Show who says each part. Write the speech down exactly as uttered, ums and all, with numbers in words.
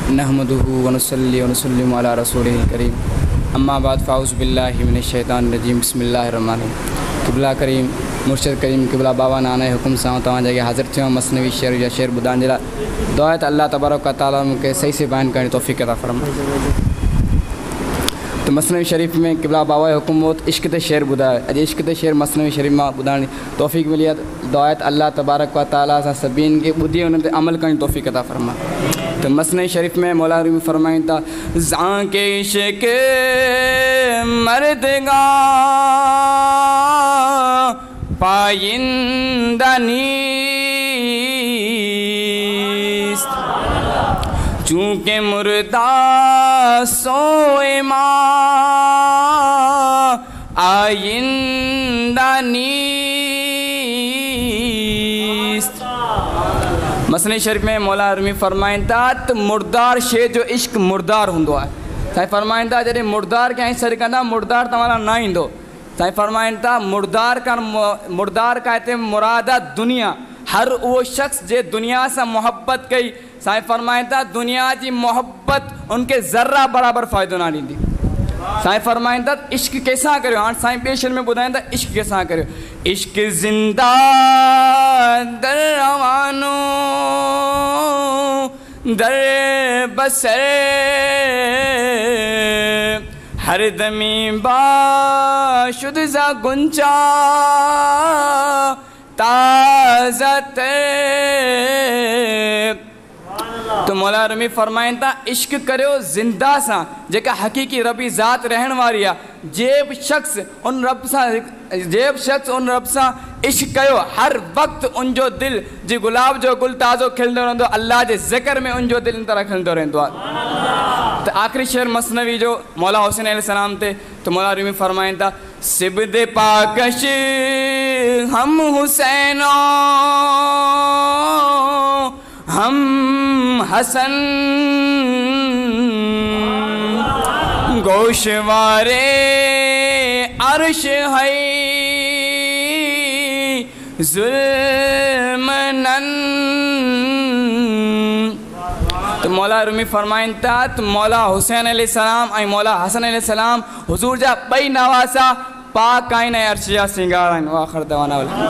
Speaker 1: नहमदुहु व नुसल्ली व नुसल्लिमु अला रसूलिल करीम अम्मा बाद फ़ाउज़ु बिल्लाहि मिनश शैतानिर रजीम बिस्मिल्लाहिर रहमानिर रहीम। क़िबला करीम मुर्शिद करीम क़िबला बाबा नाना हुकुम सां तव्हां जॻह हाज़िर थियो मसनवी शेर या शेर ॿुधाइण जे लाइ। दुआ त अल्लाह तबारक व तआला मूंखे सही से बयान करण जी तौफ़ीक़ अता फ़रमाए। तो मसनवी शरीफ़ में क़िबला बाबा जो हुकुम हो इश्क ते शेर ॿुधायो। अॼु इश्क ते शेर मसनवी शरीफ़ में ॿुधाइण जी तौफ़ीक़ मिली आहे। दुआ त अल्लाह तबारक व तआला असां सभिनी खे ॿुधी उन ते अमल करण जी तौफ़ीक़ अता फ़रमाए। तो मसनवी शरीफ़ में मौला रूमी फ़रमाइनि था ज़ाके इश्क मर्दगा पायिंदा नीस्त चूँकि मुर्दा सोए माँ आइंदा नीस्त। मसनवी शरीफ़ में मौला रूमी फ़रमाइनि था त मुर्दार शे जो इश्क मुर्दार हूंदो आहे। साईं फ़रमाइनि था जॾहिं मुर्दार कंहिं सर कंदा मुर्दार तव्हां न ईंदो। साईं फ़रमाइनि था मुर्दार का मुर्दार का हिते मुराद आहे दुनिया। हर उहो शख़्स जे दुनिया से मोहब्बत कई साईं फ़रमाइनि था दुनिया की मोहब्बत उनके ज़र्रा बराबर फ़ाइदो न ॾींदी। साईं फ़रमाइनि था इश्क कैसां करियो। हाणे साईं ॿिए शेर में ॿुधाइनि था इश्क कैसां करियो। इश्क ज़िंदा दर रवानो दर बसर हर दमी बाशुद ज़ा गुंचा ताज़ा तो मौला रूमी फ़रमाइनि था इश्क करियो ज़िंदा सां जेका हक़ीक़ी रबी ज़ात रहण वारी आहे। जेब शख़्स उन रब सां जेब शख़्स उन रब सां इश्क कयो हर वक़्तु उनजो दिलि जी गुलाब जो गुल ताज़ो खिलंदो रहंदो। अल्लाह जे ज़िक्र में उनजो दिलि इन तरह खिलंदो रहंदो आहे। तो आख़िरी शेर मसनवी जो मौला हुसैन अलैहिस्सलाम ते तो मौला रूमी फ़रमाइनि था सिबदे पाकश हम हुसैनो हम हसन गोशवारे अर्श है जुल्मनन। तो मौला रूमी फ़रमाइनि था त मौला हुसैन अलैहिस्सलाम ऐं मौला हसन अलैहिस्सलाम हुज़ूर जा ॿई नवासा पाक आहिनि ऐं अर्श जा सिंगार आहिनि। वाख़िर दवाना।